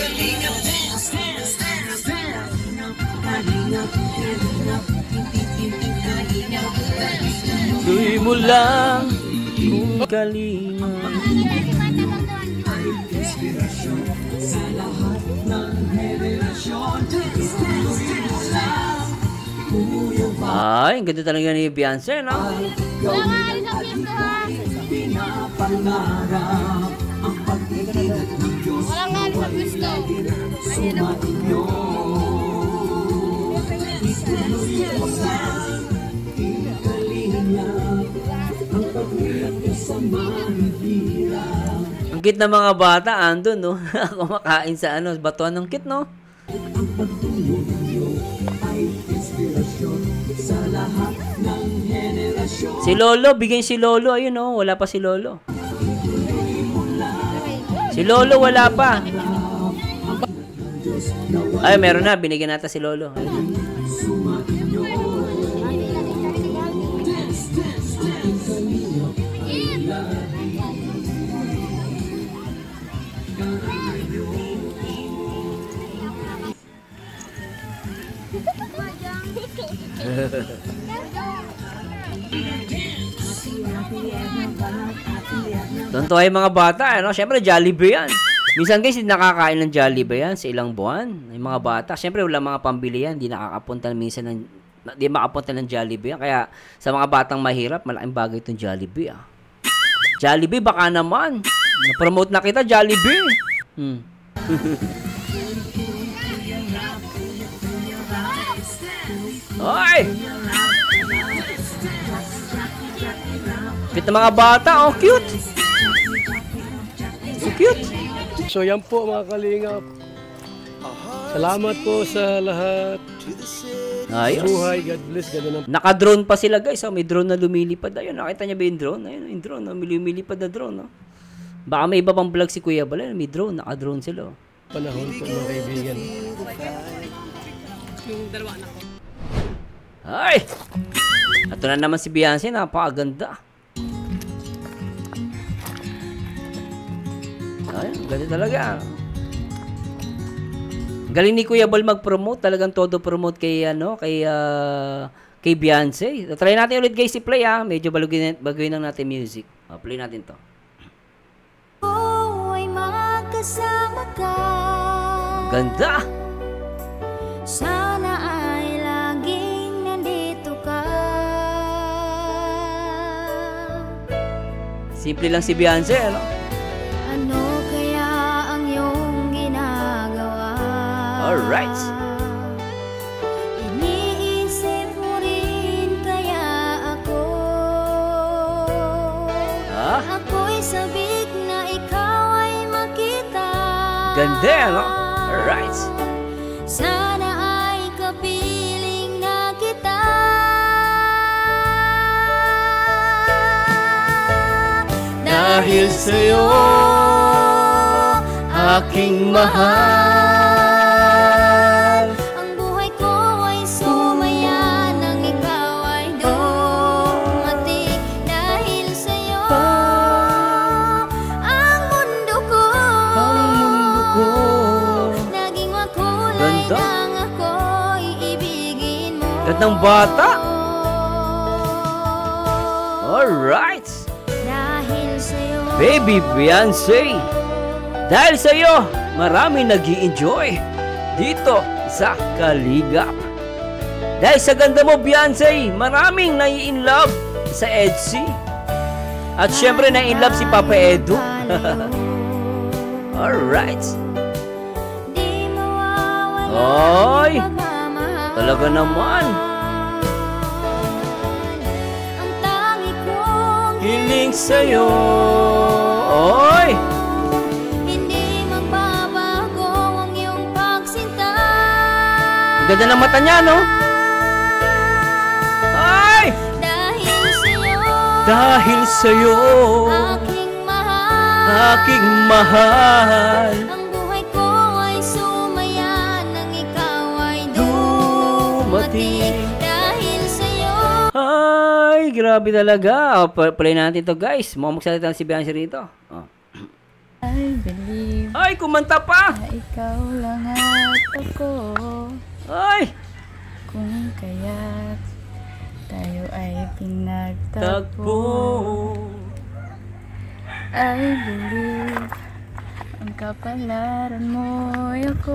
Tuloy mo lang kung kalinga. Sa lahat ng henerasyon, ay, ang ganda talaga ni Beyonce, no? Pinapangarap ang pag-ibig ng Diyos. Walang nga sa gusto. Sumatin nyo. Ituloy mo lang. Ikalinga. Ang pag-ibig sa manibira. Ang cute na mga bata, andun, no? Kumakain sa ano, batuan ng cute, no? Ang pagtulong nyo ay inspirasyon sa lahat ng henerasyon. Si Lolo, bigyan si Lolo. Ayun o, wala pa si Lolo. Si Lolo, wala pa. Ay, meron na. Binigyan natin si Lolo. Tonto ay mga bata, ano? Siyempre, Jollibee yan. Minsan guys, hindi nakakain ng Jollibee yan sa ilang buwan. Yung mga bata, siyempre wala mga pambili yan. Hindi nakakapunta minsan ng, hindi makapunta ng Jollibee yan. Kaya sa mga batang mahirap, malaking bagay itong Jollibee, ah. Jollibee, baka naman. Na-promote na kita, Jollibee. Hmm. Oy! Cute na mga bata, oh, cute! So cute! So yan po mga kalingap. Salamat po sa lahat. Ayos. Buhay, God bless, ganun ang Naka-drone pa sila guys, oh. May drone na lumilipad. Ayun, nakita niya ba yung drone? Ayun, yung drone, oh. May lumilipad na drone. Oh. Baka may iba pang vlog si Kuya Bal. Ayun, may drone, naka-drone sila. Oh. panahon po mga kaibigan. Ay! Ito na naman si Beyonce, napakaganda. Ay, ganda talaga. Galing ni Kuya Bal mag-promote, talagang todo promote kay ano, kay uh, kay Beyonce. Try natin ulit guys i-play ah. Medyo baguhin baguhin lang natin music. Oh, play natin 'to. Oh, ay magkasama ka. Ganda. Sana ay laging nandito ka. Simple lang si Beyonce, ano? Ano kaya ang iyong ginagawa? Alright. Iniisip mo rin kaya ako. Ah? Ako'y sabik na ikaw ay makita. Ganda, ano? Alright. Sana ay kapiling na kita. Dahil sa'yo, aking mahal. Ang buhay ko ay sumaya nang ikaw ay dumating. Dahil sa'yo, ang mundo ko, Ang mundo ko. naging makulay Ganda. nang ako'y ibigin mo. Gandang bata. Alright. Dahil sa'yo, Baby Beyonce. Dahil sa'yo, marami nag-i-enjoy dito sa Kaligap. Dahil sa ganda mo, Beyonce, maraming nai-inlove sa Edsi. At syempre, nai-inlove si Papa Edu. Alright. di mawawala Oy, ang pagmamahal. talaga naman. Ang tangi kong Hiling sa'yo. Oy, hindi magbabago ang iyong pagsinta. ang ganda ng mata niya, no? Ay! Dahil sa'yo, Dahil sa'yo, aking mahal. aking mahal. Ang buhay ko ay sumaya nang ikaw ay dumating. Dahil sa'yo, Ay, grabe talaga. O, pa- play natin to guys. Mukhang magsalita na si Beyonce rito. Oh. I believe Ay, kumanta pa! na ikaw lang at ako. Ay, Kung kaya't tayo ay pinagtagpo. tagpo. I believe ang kapalaran mo'y ako.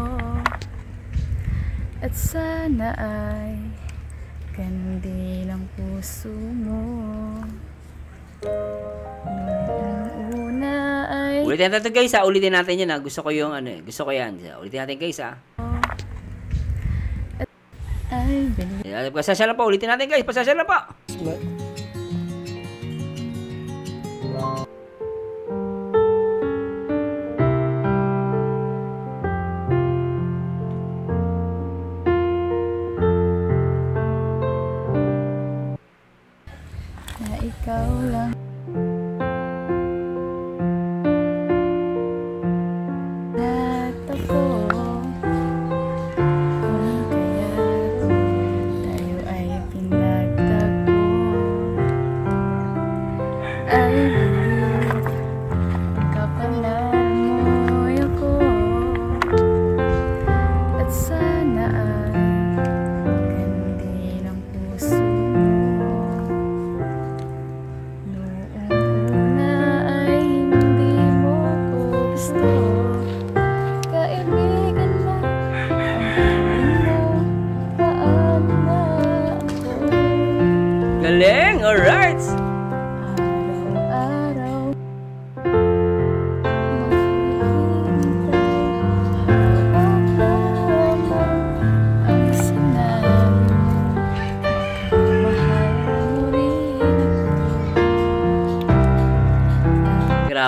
At sana ay kandi ng puso mo. Noong una ay Ulitin natin guys ha. Ulitin natin yan ha. Gusto ko yung ano eh. Gusto ko yan. Ulitin natin guys ha. I believe Eh, Pasasya lang po. Ulitin natin guys. Pasasya lang po. na ikaw lang at ako. Kung kaya't tayo ay pinagtagpo.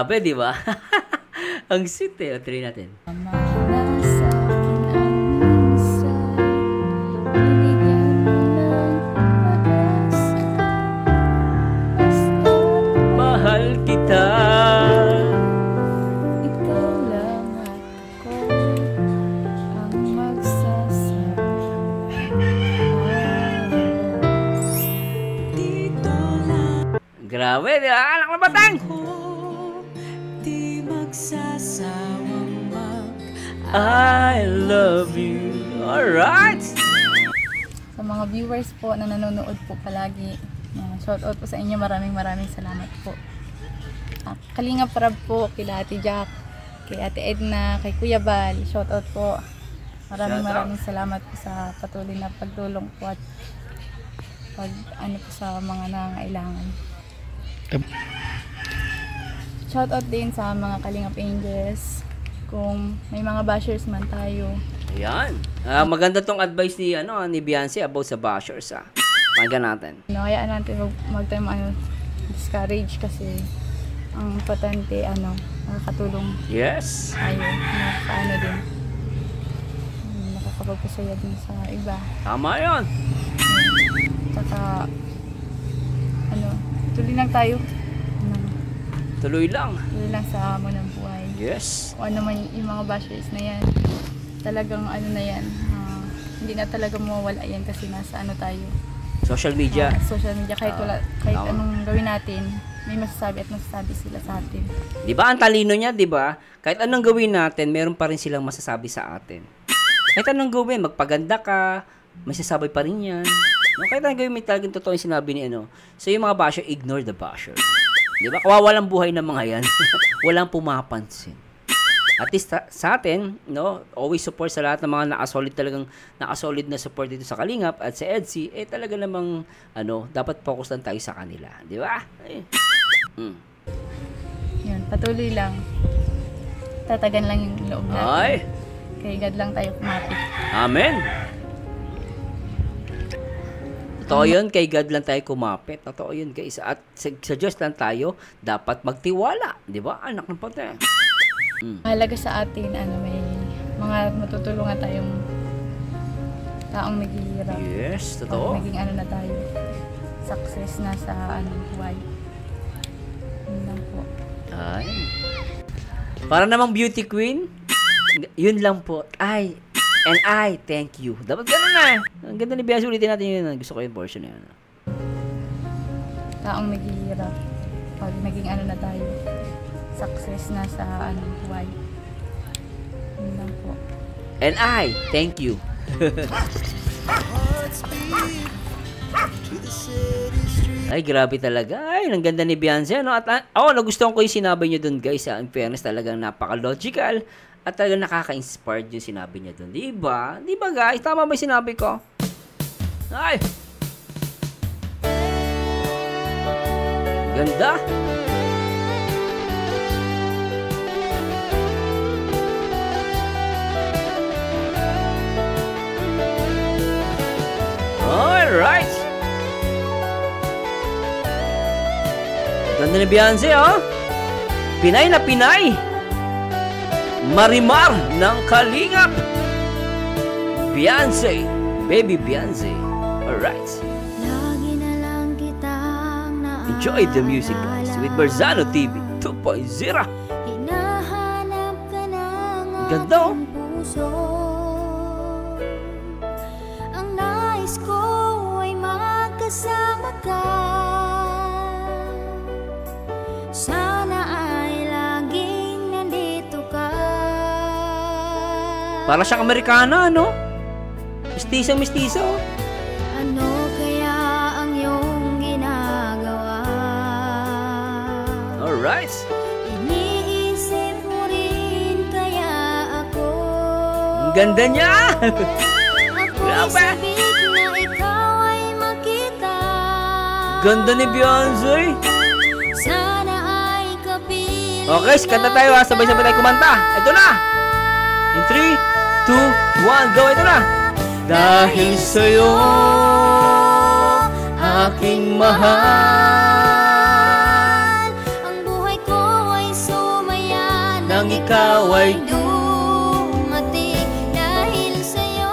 Grabe, di ba? Ang sweet eh. O, tuloy natin. Mahal kita. Ikaw lang at ako ang magsasabi. Grabe, di ba? Anak na batang! Di magsasawang mag I love you. Alright! Sa mga viewers po na nanonood po palagi, uh, shout out po sa inyo. Maraming maraming salamat po. Uh, Kalinga Prab po, kila Ate Jack, kay Ate Edna, kay Kuya Bal, shout out po. Maraming Shout out. maraming salamat po sa patuloy na pagtulong po at pag ano po sa mga nangangailangan. Shout out din sa mga Kalingap Angels. Kung may mga bashers man tayo, Ayan. Ah, maganda tong advice ni, ano, ni Beyonce about sa bashers. Ah. Pakinggan natin. no, hayaan natin mag, mag tayo ano, discourage kasi ang importante ano, nakakatulong Yes. tayo, nakakaano din, um, nakakapagpasaya din sa iba. Tama yun. Tsaka ano, tuloy lang tayo. Ano, Tuloy lang. tuloy lang sa hamon ng buhay. Yes. Kung ano man yung mga bashers na yan, talagang ano na yan, ah, hindi na talaga mawawala yan kasi nasa ano tayo, Social media. ah, social media. Kahit, Ah, wala, kahit tama. anong gawin natin, may masasabi at masasabi sila sa atin. Di ba? Ang talino niya, di ba? Kahit anong gawin natin, meron pa rin silang masasabi sa atin. Kahit anong gawin, magpaganda ka, may sasabi pa rin yan. No? Kahit anong gawin, may talagang totoo yung sinabi ni ano. So yung mga basher, ignore the basher. Di ba? Kawawalang buhay ng mga yan. Walang pumapansin. At least sa, sa atin, no, always support sa lahat ng mga nakasolid talagang nakasolid na support dito sa Kalingap at sa E D C, eh talaga namang ano, dapat focus lang tayo sa kanila, di ba? Eh. Mm. Yun, patuloy lang. Tatagan lang yung loob natin. Ay, Kay God lang tayo kumapit. amen. Totoo yun, kay God lang tayo kumapit. Totoo yun, guys. At sa, sa Diyos lang tayo dapat magtiwala, di ba? Anak ng pati. Mm. Mahalaga sa atin, ano, may mga matutulungan tayong taong naghihirap. Yes, Pag totoo. naging ano na tayo, success na sa ano, buhay. Yun lang po. Ay. Para namang beauty queen, yun lang po. Ay, and I thank you. Dapat gano'n na. Ang ganda ni Beyonce, ulitin natin yun. Gusto ko yung portion na yun. Taong naghihirap. Pag naging ano na tayo, success na sa ano, buhay. Yun lang po. And I thank you. Ay, grabe talaga. Ay, ang ganda ni Beyonce, no? At ako, oh, nagustuhan ko yung sinabi niyo dun, guys. Ha? In fairness, talagang napaka-logical at talagang nakaka-inspired yung sinabi niya dun. Di ba? Di ba, guys? Tama ba yung sinabi ko? Ay! Ganda! Alright! Ganda ni Beyonce, oh! Pinay na Pinay! Marimar ng Kalingap! Beyonce! Baby Beyonce! Alright! Lagi na lang kitang Enjoy the music, guys, with Barzano T V two point oh. hinahanap ka ng Ganda, oh. aking puso. Ang nais ko ay magkasama ka. Sana ay laging nandito ka. Para siyang Amerikana, no? Mistiso-mistiso. Ano kaya ang iyong ginagawa? Alright! Iniisip mo rin kaya ako. Ang ganda niya! Ako'y Grabe! sabik na ikaw ay makita. Ganda ni Beyonce! Sana ay kapiling. Okay, kanta tayo ha. Sabay-sabay tayo kumanta. Ito na! In three, two, one, go! Ito na! Dahil sa'yo, aking mahal. Ang buhay ko ay so ikaw ay dumating dahil sa'yo.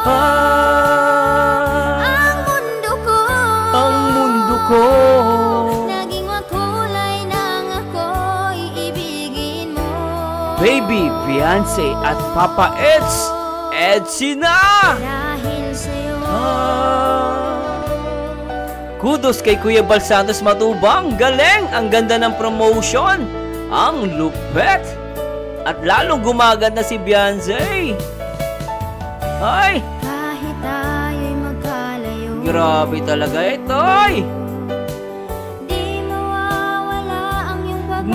Ah, Ang mundo ko, ang mundo ko. naging makulay nang ako'y ibigin mo. Baby Beyonce at Papa Eds, Edsy na! Dahil sa'yo. Ah, kudos kay Kuya Bal Santos Matubang. Galing! Ang ganda ng promotion. Ang lupet. At lalong gumaganda si Beyonce. Ay, Kahit tayo'y magkalayo, grabe talaga ito. Ay, di mawawala ang iyong pagmamahal.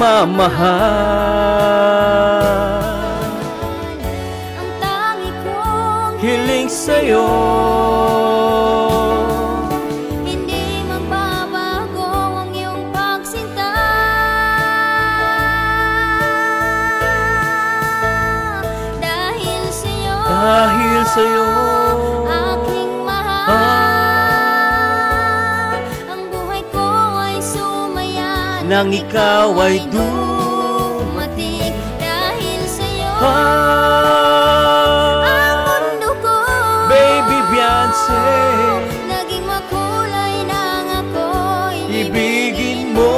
mamahal. Ang tangi kong Hiling sa'yo. hindi magbabago ang iyong pagsinta. Dahil sa'yo, Dahil sa'yo. aking mahal, Ah, ang buhay ko ay sumaya nang ikaw ay dumating. Dahil sa'yo, Ah, ang mundo ko, Baby Beyonce, naging makulay nang ako'y ibigin mo.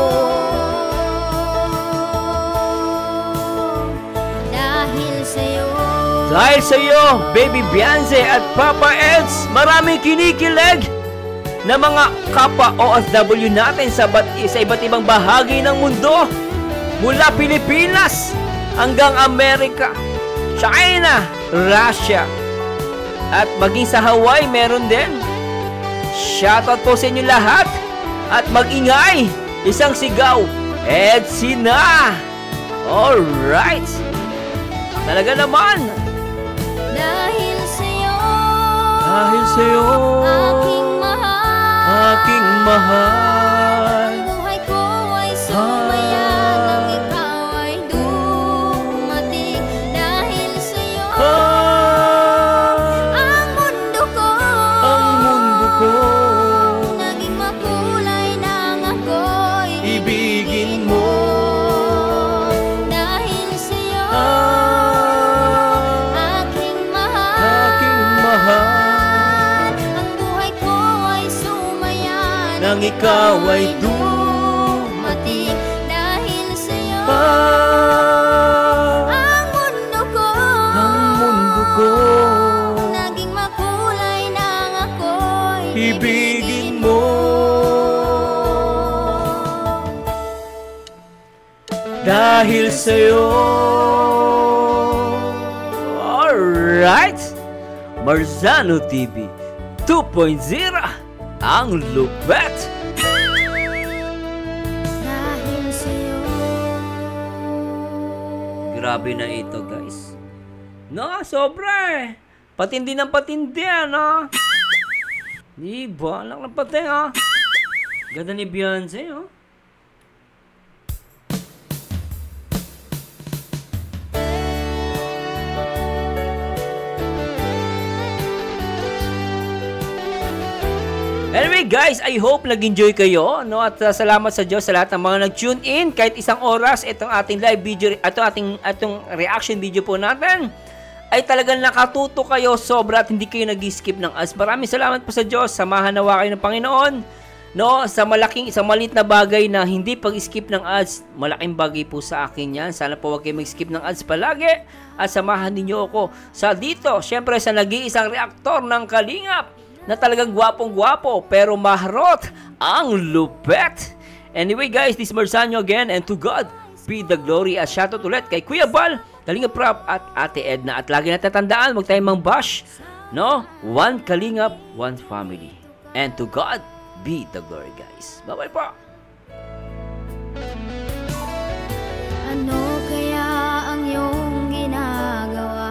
Dahil sa'yo, Dahil sa'yo, Baby Beyonce at Papa Eds, maraming kinikilig na mga kapwa O F W natin sa, bat, sa iba't ibang bahagi ng mundo. Mula Pilipinas hanggang Amerika, China, Russia, at maging sa Hawaii meron din. Shoutout po sa inyo lahat at mag-ingay, isang sigaw, Edsy na! Alright! Talaga naman! dahil sa'yo, Dahil sa'yo, aking mahal, aking mahal. ang buhay ko ay sumaya nang ikaw ay dumating. Dahil sa'yo, Ah, ang mundo ko, ang mundo ko, naging makulay nang ako'y ibigin mo. Dahil sa'yo, Ah, aking mahal, aking mahal. ang buhay ko ay sumaya Nang ikaw ay dumating. Dahil sa'yo, Ah, ang mundo ko, ang mundo ko, naging makulay nang ako'y ibigin mo. Dahil sa'yo. Alright! Marzano T V two point oh, ang lupet. Dahil sa'yo, Grabe na ito, guys. No, sobra eh. Patindi ng patindi, ano? Diba? Lang ng patay, ha? Ganda ni Beyonce, oh. Anyway guys, I hope nag-enjoy kayo, no? At uh, salamat sa Diyos sa lahat ng mga nag-tune in kahit isang oras itong ating live video, ito ating atong reaction video po natin. Ay talagang nakatuto kayo sobra at hindi kayo nag-skip ng ads. Maraming salamat po sa Diyos. Samahan nawa kayo ng Panginoon, no? Sa malaking isang maliit na bagay na hindi pag-skip ng ads, malaking bagay po sa akin 'yan. Sana po wag kayo mag-skip ng ads palagi at samahan niyo ako sa dito, syempre sa nag-iisang reaktor ng Kalingap na talagang gwapong-gwapo pero maharot ang lupet. Anyway guys, this is Marzano again and to God be the glory. At shoutout ulit kay Kuya Bal, Kalingap Prab at Ate Edna. At lagi natin tandaan, huwag tayong mang bash, no? One Kalingap, one family. And to God be the glory guys. Bye-bye po. ano kaya ang iyong ginagawa?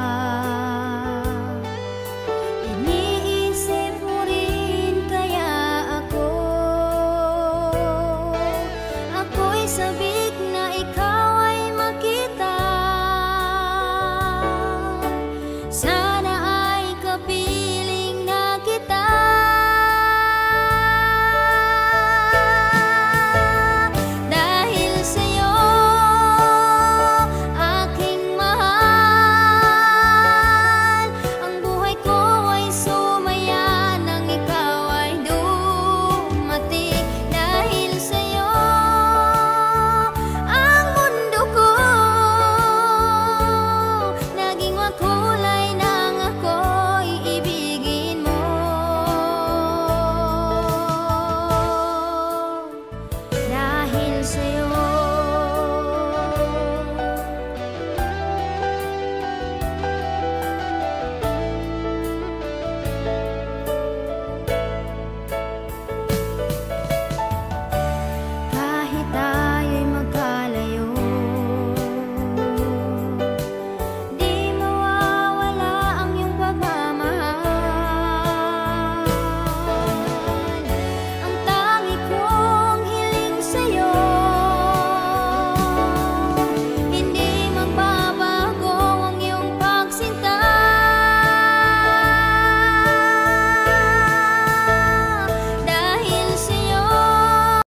Iniisip mo rin kaya ako? Ako'y sabik na ikaw ay makita sa